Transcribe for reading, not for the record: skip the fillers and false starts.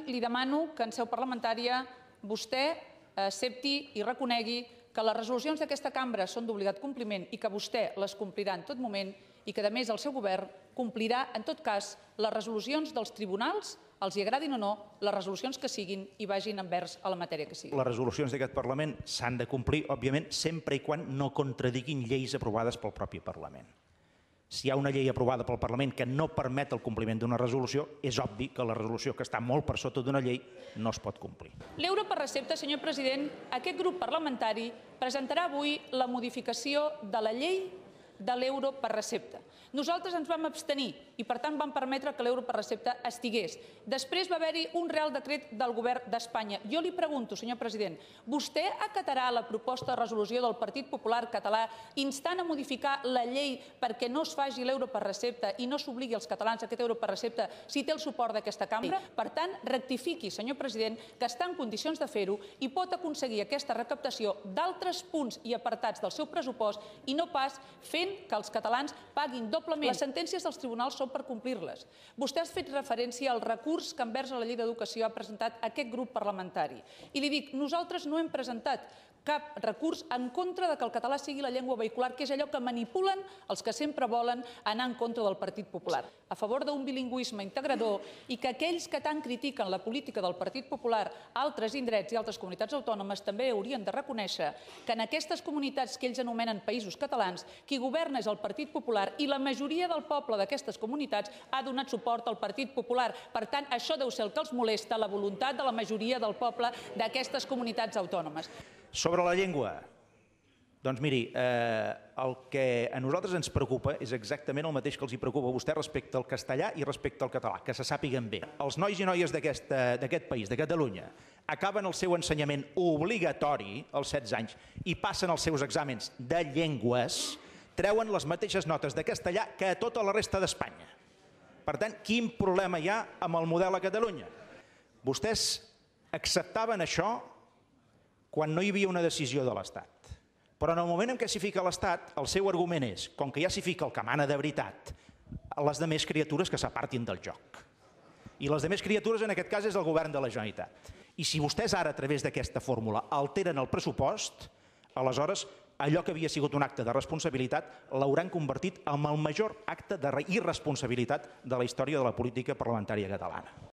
tant, li demano que en seu parlamentària vostè accepti i reconegui que les resolucions d'aquesta cambra són d'obligat compliment i que vostè les complirà en tot moment i que, a més, el seu govern complirà, en tot cas, les resolucions dels tribunals, els hi agradin o no, les resolucions que siguin i vagin envers a la matèria que sigui. Les resolucions d'aquest Parlament s'han de complir, òbviament, sempre i quan no contradiguin lleis aprovades pel propi Parlament. Si hi ha una llei aprovada pel Parlament que no permet el compliment d'una resolució, és obvi que la resolució que està molt per sota d'una llei no es pot complir. L'euro per recepta, senyor president, aquest grup parlamentari presentarà avui la modificació de la llei de l'euro per recepta. Nosaltres ens vam abstenir i, per tant, vam permetre que l'euro per recepta estigués. Després va haver-hi un Real Decret del Govern d'Espanya. Jo li pregunto, senyor president, vostè acatarà la proposta de resolució del Partit Popular Català instant a modificar la llei perquè no es faci l'euro per recepta i no s'obligui als catalans a aquest euro per recepta si té el suport d'aquesta cambra? Per tant, rectifiqui, senyor president, que està en condicions de fer-ho i pot aconseguir aquesta recaptació d'altres punts i apartats del seu pressupost i no pas fent que els catalans paguin doblement. Les sentències dels tribunals són per complir-les. Vostè ha fet referència al recurs que envers la llei d'educació ha presentat aquest grup parlamentari. I li dic, nosaltres no hem presentat cap recurs en contra de que el català sigui la llengua vehicular, que és allò que manipulen els que sempre volen anar en contra del Partit Popular. A favor d'un bilingüisme integrador i que aquells que tant critiquen la política del Partit Popular a altres indrets i altres comunitats autònomes també haurien de reconèixer que en aquestes comunitats que ells anomenen països catalans, qui governa és el Partit Popular i la majoria del poble d'aquestes comunitats ha donat suport al Partit Popular. Per tant, això deu ser el que els molesta, la voluntat de la majoria del poble d'aquestes comunitats autònomes. Sobre la llengua, doncs miri, el que a nosaltres ens preocupa és exactament el mateix que els preocupa a vostè respecte al castellà i respecte al català, que se sàpiguen bé. Els nois i noies d'aquest país, de Catalunya, acaben el seu ensenyament obligatori als 16 anys i passen els seus exàmens de llengües, treuen les mateixes notes de castellà que a tota la resta d'Espanya. Per tant, quin problema hi ha amb el model a Catalunya? Vostès acceptaven això quan no hi havia una decisió de l'Estat. Però en el moment en què s'hi fica l'Estat, el seu argument és, com que ja s'hi fica el que mana de veritat, les demés criatures que s'apartin del joc. I les demés criatures, en aquest cas, és el govern de la Generalitat. I si vostès ara, a través d'aquesta fórmula, alteren el pressupost, aleshores allò que havia sigut un acte de responsabilitat l'hauran convertit en el major acte d'irresponsabilitat de la història de la política parlamentària catalana.